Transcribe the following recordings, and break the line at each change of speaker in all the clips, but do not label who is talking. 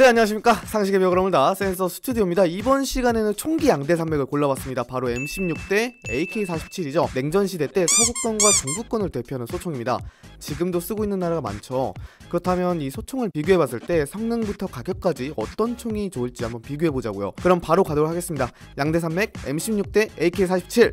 네, 안녕하십니까. 상식의 벽을 허물다 센서 스튜디오입니다. 이번 시간에는 총기 양대 산맥을 골라봤습니다. 바로 M16대 AK-47이죠 냉전시대 때 서구권과 중부권을 대표하는 소총입니다. 지금도 쓰고 있는 나라가 많죠. 그렇다면 이 소총을 비교해봤을 때 성능부터 가격까지 어떤 총이 좋을지 한번 비교해보자고요. 그럼 바로 가도록 하겠습니다. 양대 산맥 M16대 AK-47.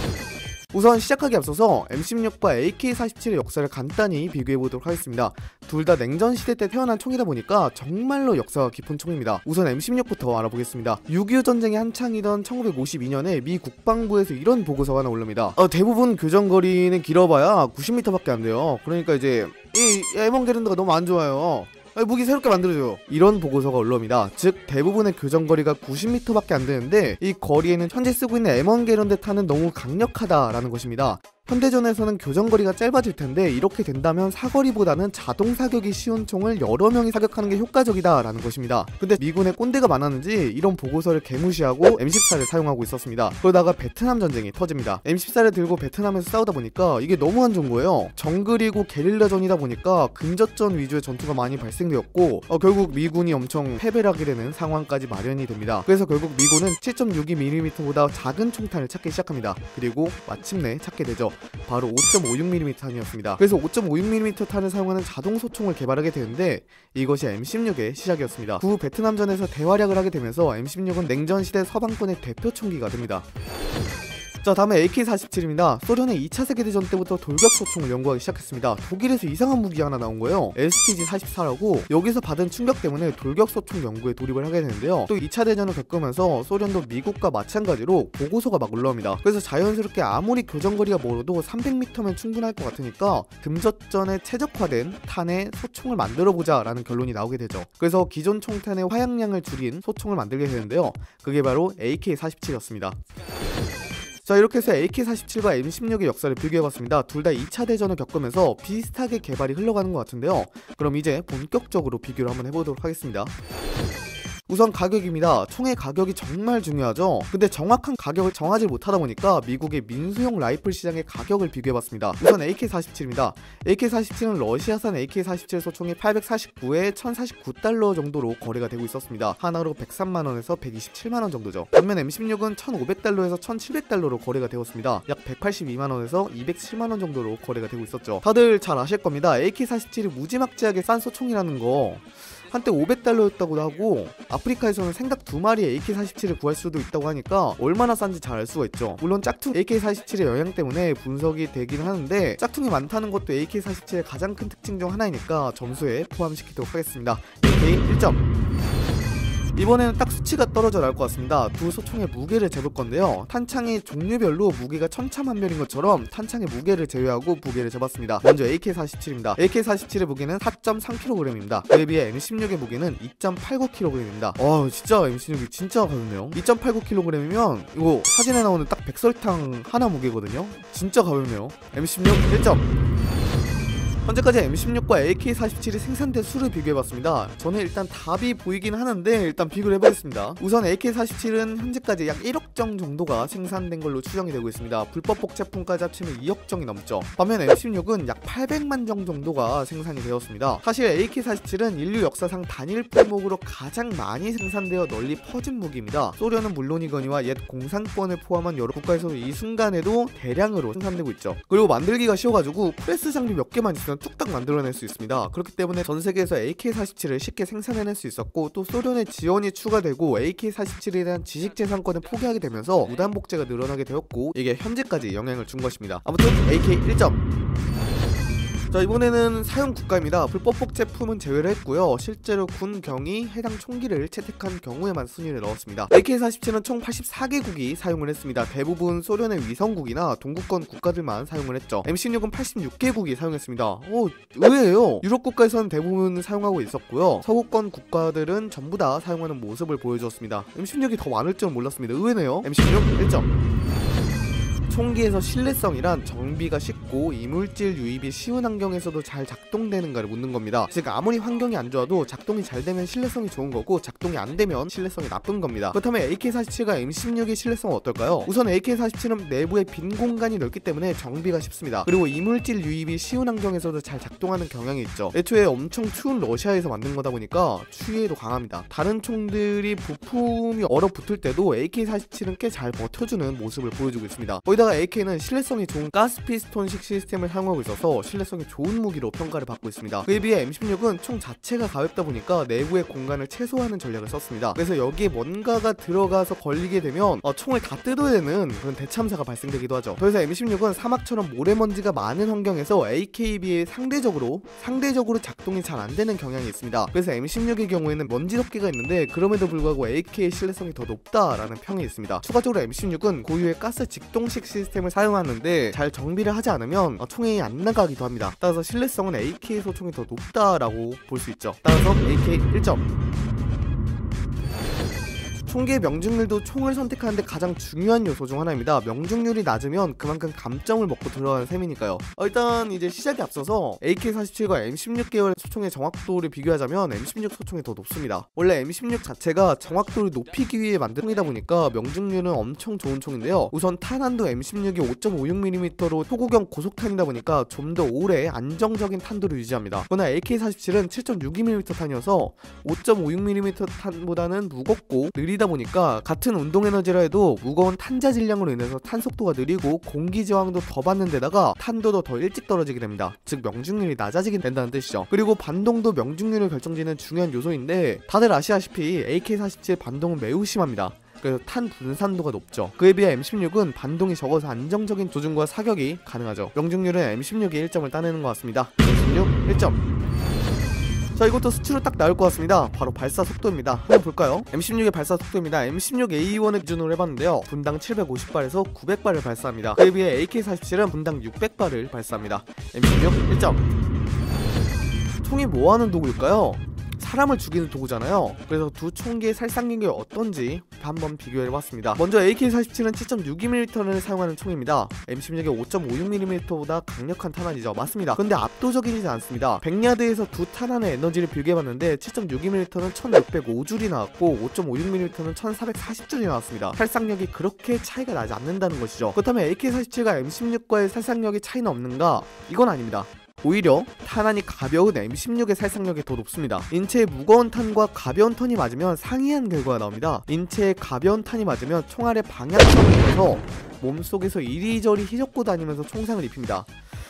우선 시작하기 앞서서 M16과 AK-47의 역사를 간단히 비교해보도록 하겠습니다. 둘 다 냉전시대 때 태어난 총이다 보니까 정말로 역사가 깊은 총입니다. 우선 M16부터 알아보겠습니다. 6.25 전쟁이 한창이던 1952년에 미 국방부에서 이런 보고서가 하나 올라옵니다. 대부분 교전거리는 길어봐야 90m밖에 안 돼요. 그러니까 이제 이 M1 너무 안 좋아요. 무기 새롭게 만들어줘요. 이런 보고서가 올라옵니다. 즉 대부분의 교전거리가 90m밖에 안 되는데 이 거리에는 현재 쓰고 있는 M1 게런데탄은 너무 강력하다라는 것입니다. 현대전에서는 교전거리가 짧아질 텐데 이렇게 된다면 사거리보다는 자동 사격이 쉬운 총을 여러 명이 사격하는 게 효과적이다 라는 것입니다. 근데 미군에 꼰대가 많았는지 이런 보고서를 개무시하고 M14를 사용하고 있었습니다. 그러다가 베트남 전쟁이 터집니다. M14를 들고 베트남에서 싸우다 보니까 이게 너무 안 좋은 거예요. 정글이고 게릴라전이다 보니까 근접전 위주의 전투가 많이 발생되었고 결국 미군이 엄청 패배를 하게 되는 상황까지 마련이 됩니다. 그래서 결국 미군은 7.62mm보다 작은 총탄을 찾기 시작합니다. 그리고 마침내 찾게 되죠. 바로 5.56mm 탄이었습니다. 그래서 5.56mm 탄을 사용하는 자동 소총을 개발하게 되는데 이것이 M16의 시작이었습니다. 후 베트남전에서 대활약을 하게 되면서 M16은 냉전시대 서방권의 대표 총기가 됩니다. 자, 다음에 AK-47입니다. 소련의 2차 세계대전 때부터 돌격소총을 연구하기 시작했습니다. 독일에서 이상한 무기가 하나 나온 거예요. STG-44라고. 여기서 받은 충격 때문에 돌격소총 연구에 돌입을 하게 되는데요. 또 2차 대전을 겪으면서 소련도 미국과 마찬가지로 보고서가 막 올라옵니다. 그래서 자연스럽게 아무리 교전거리가 멀어도 300m면 충분할 것 같으니까 금전전에 최적화된 탄의 소총을 만들어보자 라는 결론이 나오게 되죠. 그래서 기존 총탄의 화약량을 줄인 소총을 만들게 되는데요. 그게 바로 AK-47이었습니다. 자, 이렇게 해서 AK-47과 M16의 역사를 비교해봤습니다. 둘 다 2차 대전을 겪으면서 비슷하게 개발이 흘러가는 것 같은데요. 그럼 이제 본격적으로 비교를 한번 해보도록 하겠습니다. 우선 가격입니다. 총의 가격이 정말 중요하죠. 근데 정확한 가격을 정하지 못하다 보니까 미국의 민수용 라이플 시장의 가격을 비교해봤습니다. 우선 AK-47입니다. AK-47은 러시아산 AK-47 소총이 849에 1049달러 정도로 거래가 되고 있었습니다. 하나로 103만원에서 127만원 정도죠. 반면 M16은 1500달러에서 1700달러로 거래가 되었습니다. 약 182만원에서 207만원 정도로 거래가 되고 있었죠. 다들 잘 아실 겁니다. AK-47이 무지막지하게 싼 소총이라는 거. 한때 500달러였다고도 하고 아프리카에서는 생닭 2마리에 AK-47을 구할 수도 있다고 하니까 얼마나 싼지 잘 알 수가 있죠. 물론 짝퉁 AK-47의 영향 때문에 분석이 되긴 하는데 짝퉁이 많다는 것도 AK-47의 가장 큰 특징 중 하나이니까 점수에 포함시키도록 하겠습니다. AK 1점. 이번에는 딱 수치가 떨어져 나올 것 같습니다. 두 소총의 무게를 재볼 건데요. 탄창이 종류별로 무게가 천차만별인 것처럼 탄창의 무게를 제외하고 무게를 재봤습니다. 먼저 AK-47입니다. AK-47의 무게는 4.3kg입니다. 그에 비해 M16의 무게는 2.89kg입니다. 진짜 M16이 진짜 가볍네요. 2.89kg이면 이거 사진에 나오는 딱 백설탕 하나 무게거든요. 진짜 가볍네요. M16 1점. 현재까지 M16과 AK-47이 생산된 수를 비교해봤습니다. 저는 일단 답이 보이긴 하는데 일단 비교를 해보겠습니다. 우선 AK-47은 현재까지 약 1억 정 정도가 생산된 걸로 추정이 되고 있습니다. 불법 복제품까지 합치면 2억 정이 넘죠. 반면 M16은 약 800만 정 정도가 생산이 되었습니다. 사실 AK-47은 인류 역사상 단일 품목으로 가장 많이 생산되어 널리 퍼진 무기입니다. 소련은 물론이거니와 옛 공산권을 포함한 여러 국가에서 이 순간에도 대량으로 생산되고 있죠. 그리고 만들기가 쉬워가지고 프레스 장비 몇 개만 있으면 뚝딱 만들어낼 수 있습니다. 그렇기 때문에 전 세계에서 AK-47을 쉽게 생산해낼 수 있었고 또 소련의 지원이 추가되고 AK-47에 대한 지식재산권을 포기하게 되면서 무단 복제가 늘어나게 되었고 이게 현재까지 영향을 준 것입니다. 아무튼 AK 1점. 자, 이번에는 사용 국가입니다. 불법 복제품은 제외를 했고요. 실제로 군 경이 해당 총기를 채택한 경우에만 순위를 넣었습니다. AK-47은 총 84개국이 사용을 했습니다. 대부분 소련의 위성국이나 동구권 국가들만 사용을 했죠. M16은 86개국이 사용했습니다. 의외예요. 유럽 국가에서는 대부분 사용하고 있었고요. 서구권 국가들은 전부 다 사용하는 모습을 보여주었습니다. M16이 더 많을 줄은 몰랐습니다. 의외네요. M16 1점. 총기에서 신뢰성이란 정비가 쉽고 이물질 유입이 쉬운 환경에서도 잘 작동되는가를 묻는 겁니다. 즉 아무리 환경이 안 좋아도 작동이 잘 되면 신뢰성이 좋은 거고 작동이 안 되면 신뢰성이 나쁜 겁니다. 그렇다면 AK-47과 M16의 신뢰성은 어떨까요? 우선 AK-47은 내부에 빈 공간이 넓기 때문에 정비가 쉽습니다. 그리고 이물질 유입이 쉬운 환경에서도 잘 작동하는 경향이 있죠. 애초에 엄청 추운 러시아에서 만든 거다 보니까 추위에도 강합니다. 다른 총들이 부품이 얼어붙을 때도 AK-47은 꽤 잘 버텨주는 모습을 보여주고 있습니다. 거기다가 AK는 신뢰성이 좋은 가스피스톤식 시스템을 사용하고 있어서 신뢰성이 좋은 무기로 평가를 받고 있습니다. 그에 비해 M16은 총 자체가 가볍다 보니까 내부의 공간을 최소화하는 전략을 썼습니다. 그래서 여기에 뭔가가 들어가서 걸리게 되면 총을 다 뜯어야 되는 그런 대참사가 발생되기도 하죠. 그래서 M16은 사막처럼 모래먼지가 많은 환경에서 AK에 비해 상대적으로 작동이 잘 안 되는 경향이 있습니다. 그래서 M16의 경우에는 먼지 덮개가 있는데 그럼에도 불구하고 AK의 신뢰성이 더 높다라는 평이 있습니다. 추가적으로 M16은 고유의 가스 직동식 시스템을 사용하는데 잘 정비를 하지 않으면 총이 안 나가기도 합니다. 따라서 신뢰성은 AK 소총이 더 높다라고 볼 수 있죠. 따라서 AK 1점. 총기의 명중률도 총을 선택하는데 가장 중요한 요소 중 하나입니다. 명중률이 낮으면 그만큼 감점을 먹고 들어가는 셈이니까요. 일단 이제 시작에 앞서서 AK-47과 M16 계열 소총의 정확도를 비교하자면 M16 소총이 더 높습니다. 원래 M16 자체가 정확도를 높이기 위해 만든 총이다 보니까 명중률은 엄청 좋은 총인데요. 우선 탄환도 M16이 5.56mm로 소구경 고속탄이다 보니까 좀 더 오래 안정적인 탄도를 유지합니다. 그러나 AK-47은 7.62mm 탄이어서 5.56mm 탄보다는 무겁고 느리다 보니까 같은 운동 에너지라 해도 무거운 탄자 질량으로 인해서 탄 속도가 느리고 공기 저항도 더 받는 데다가 탄도도 더 일찍 떨어지게 됩니다. 즉 명중률이 낮아지게 된다는 뜻이죠. 그리고 반동도 명중률을 결정짓는 중요한 요소인데 다들 아시다시피 AK-47 반동은 매우 심합니다. 그래서 탄 분산도가 높죠. 그에 비해 M16은 반동이 적어서 안정적인 조준과 사격이 가능하죠. 명중률은 M16이 1점을 따내는 것 같습니다. M16 1점. 자, 이것도 수치로 딱 나올 것 같습니다. 바로 발사 속도입니다. 한번 볼까요? M16의 발사 속도입니다. M16A1을 기준으로 해봤는데요. 분당 750발에서 900발을 발사합니다. 그에 비해 AK-47은 분당 600발을 발사합니다. M16 1점. 총이 뭐하는 도구일까요? 사람을 죽이는 도구잖아요. 그래서 두 총기의 살상력이 어떤지 한번 비교해봤습니다. 먼저 AK-47은 7.62mm를 사용하는 총입니다. M16의 5.56mm보다 강력한 탄환이죠. 맞습니다. 그런데 압도적이지 않습니다. 100야드에서 두 탄환의 에너지를 비교해봤는데 7.62mm는 1605줄이 나왔고 5.56mm는 1440줄이 나왔습니다. 살상력이 그렇게 차이가 나지 않는다는 것이죠. 그렇다면 AK-47과 M16과의 살상력이 차이는 없는가? 이건 아닙니다. 오히려 탄환이 가벼운 M16의 살상력이 더 높습니다. 인체에 무거운 탄과 가벼운 탄이 맞으면 상이한 결과가 나옵니다. 인체에 가벼운 탄이 맞으면 총알의 방향성을 잃어서 몸속에서 이리저리 휘젓고 다니면서 총상을 입힙니다.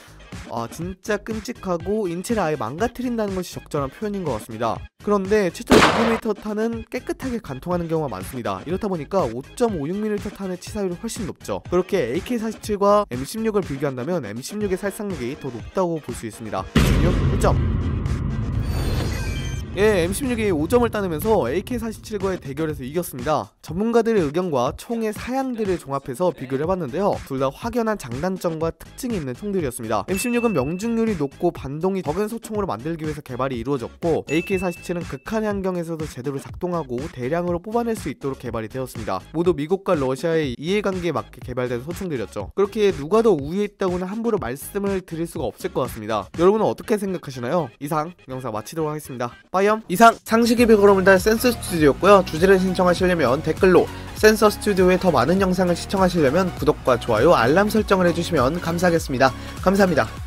진짜 끔찍하고 인체를 아예 망가뜨린다는 것이 적절한 표현인 것 같습니다. 그런데 7.6mm 탄은 깨끗하게 관통하는 경우가 많습니다. 이렇다 보니까 5.56mm 탄의 치사율이 훨씬 높죠. 그렇게 AK-47과 M16을 비교한다면 M16의 살상력이 더 높다고 볼 수 있습니다. M16 1점. M16이 5점을 따내면서 AK-47과의 대결에서 이겼습니다. 전문가들의 의견과 총의 사양들을 종합해서 비교를 해봤는데요. 둘 다 확연한 장단점과 특징이 있는 총들이었습니다. M16은 명중률이 높고 반동이 적은 소총으로 만들기 위해서 개발이 이루어졌고 AK-47은 극한의 환경에서도 제대로 작동하고 대량으로 뽑아낼 수 있도록 개발이 되었습니다. 모두 미국과 러시아의 이해관계에 맞게 개발된 소총들이었죠. 그렇게 누가 더 우위에 있다고는 함부로 말씀을 드릴 수가 없을 것 같습니다. 여러분은 어떻게 생각하시나요? 이상 영상 마치도록 하겠습니다. 빠이. 이상 상식의 비거름을 달 센서 스튜디오였고요. 주제를 신청하시려면 댓글로, 센서 스튜디오의 더 많은 영상을 시청하시려면 구독과 좋아요, 알람 설정을 해주시면 감사하겠습니다. 감사합니다.